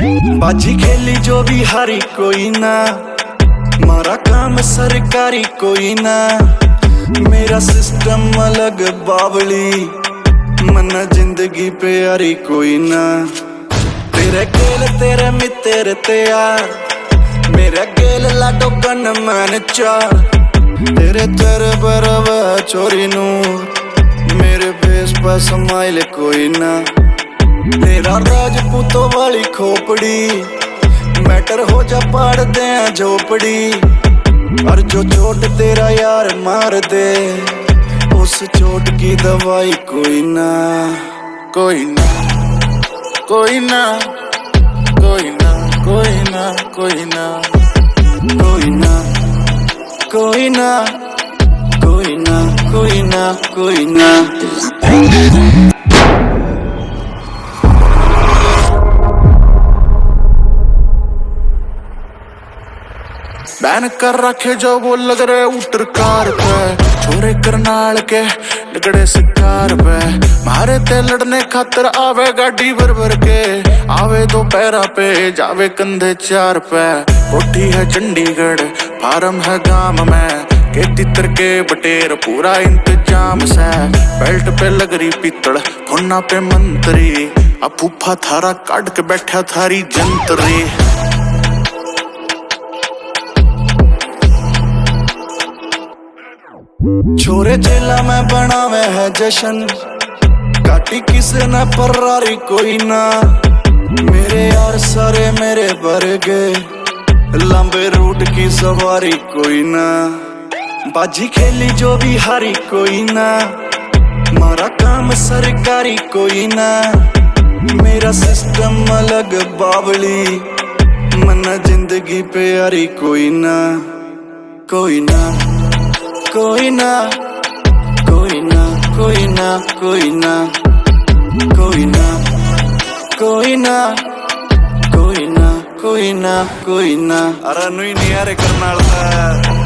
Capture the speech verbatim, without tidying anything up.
बाजी खेली जो भी हारी कोई ना, मारा काम सरकारी कोई ना। मेरा सिस्टम अलग बावली, मना जिंदगी पे यारी कोई ना। तेरे गेल तेरे मित्र ते यार, मेरा गेल लाडो गन मैन चार। तेरे तेरे बरव चोरी नूर, मेरे फेस पर स्माइल कोई ना। तेरा राजपूतों वाली खोपड़ी, मैटर हो जा पाड़ दे झोपड़ी। और जो चोट तेरा यार मार दे, उस चोट की दवाई कोई ना। कोई ना कोई ना कोई ना कोई ना कोई ना कोई ना कोई ना कोई ना कोई ना कोई ना। बैन कर रखे जो वो लग रहे उटर कार पे, छोरे करनाल के लगड़े शिकार पे। मारे ते लड़ने खातर आवे गाड़ी भर भर के, आवे दो पैरा पे जावे कंधे चार पे। कोठी है चंडीगढ़ फार्म है गांव में, के तितर के बटेर पूरा इंतजाम से। बेल्ट पे लग रही पीतड़ फोना पे मंत्री, अब फूफा थारा काट के बैठा थारी जंतरी। छोरे जेला में बनावे है जशन, काटी किसे न परारी कोई ना। मेरे यार सारे मेरे बरगे, लंबे रूट की सवारी कोई ना। बाजी खेली जो भी हारी कोई ना, मारा काम सरकारी कोई ना। मेरा सिस्टम अलग बावली, मना जिंदगी पे यारी कोई ना। कोई ना कोई ना कोई ना कोई ना कोई ना कोई ना कोई ना कोई ना कोई ना कोई ना। अरे नहीं नहीं यार करनाल था।